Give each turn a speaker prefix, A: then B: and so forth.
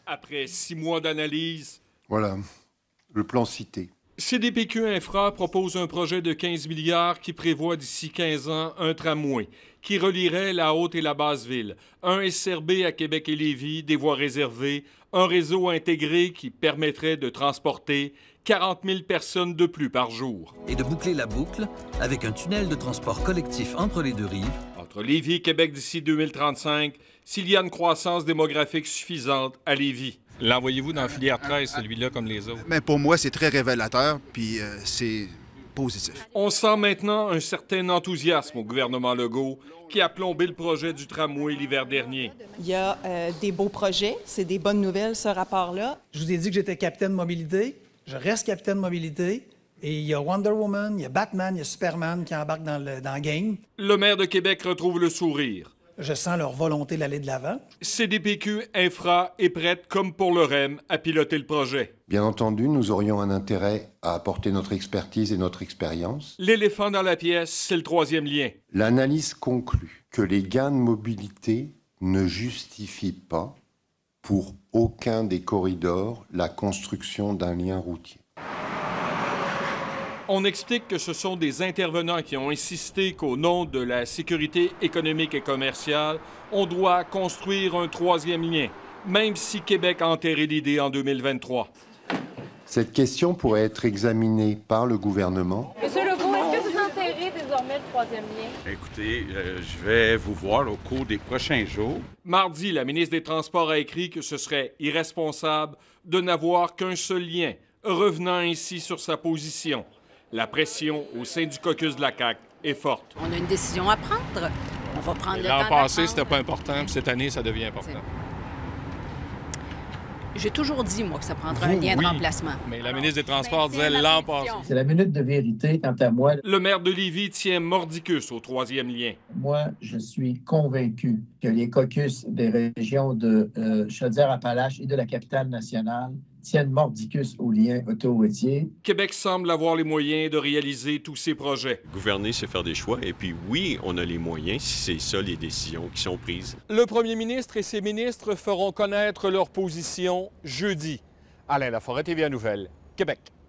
A: Après 6 mois d'analyse,
B: Voilà, le plan cité.
A: CDPQ Infra propose un projet de 15 milliards qui prévoit d'ici 15 ans un tramway qui relierait la Haute et la Basse-Ville, un SRB à Québec et Lévis, des voies réservées, un réseau intégré qui permettrait de transporter 40 000 personnes de plus par jour.
C: Et de boucler la boucle avec un tunnel de transport collectif entre les deux rives.
A: Entre Lévis et Québec d'ici 2035, s'il y a une croissance démographique suffisante à Lévis.
D: L'envoyez-vous dans la filière 13, celui-là, comme les autres?
E: Mais pour moi, c'est très révélateur, puis c'est positif.
A: On sent maintenant un certain enthousiasme au gouvernement Legault qui a plombé le projet du tramway l'hiver dernier.
F: Il y a des beaux projets, c'est des bonnes nouvelles, ce rapport-là.
G: Je vous ai dit que j'étais capitaine mobilité, je reste capitaine mobilité, et il y a Wonder Woman, il y a Batman, il y a Superman qui embarquent dans le game.
A: Le maire de Québec retrouve le sourire.
G: Je sens leur volonté d'aller de l'avant.
A: CDPQ Infra est prête, comme pour le REM, à piloter le projet.
B: Bien entendu, nous aurions un intérêt à apporter notre expertise et notre expérience.
A: L'éléphant dans la pièce, c'est le troisième lien.
B: L'analyse conclut que les gains de mobilité ne justifient pas, pour aucun des corridors, la construction d'un lien routier.
A: On explique que ce sont des intervenants qui ont insisté qu'au nom de la sécurité économique et commerciale, on doit construire un troisième lien, même si Québec a enterré l'idée en 2023.
B: Cette question pourrait être examinée par le gouvernement.
H: Monsieur Legault, est-ce que vous enterrez désormais le troisième lien?
I: Écoutez, je vais vous voir au cours des prochains jours.
A: Mardi, la ministre des Transports a écrit que ce serait irresponsable de n'avoir qu'un seul lien, revenant ainsi sur sa position. La pression au sein du caucus de la CAQ est forte.
J: On a une décision à prendre. On va prendre le temps.
D: L'an passé, c'était pas important, puis cette année, ça devient important.
J: J'ai toujours dit, moi, que ça prendrait un lien de remplacement.
D: Mais la ministre des Transports disait l'an passé.
K: C'est la minute de vérité quant à moi.
A: Le maire de Lévis tient mordicus au troisième lien.
K: Moi, je suis convaincu que les caucus des régions de Chaudière-Appalaches et de la capitale nationale tiennent mordicus au lien autoroutier.
A: Québec semble avoir les moyens de réaliser tous ces projets.
L: Gouverner, c'est faire des choix. Et puis oui, on a les moyens si c'est ça les décisions qui sont prises.
A: Le premier ministre et ses ministres feront connaître leur position jeudi. Alain Laforêt, TVA Nouvelles, Québec.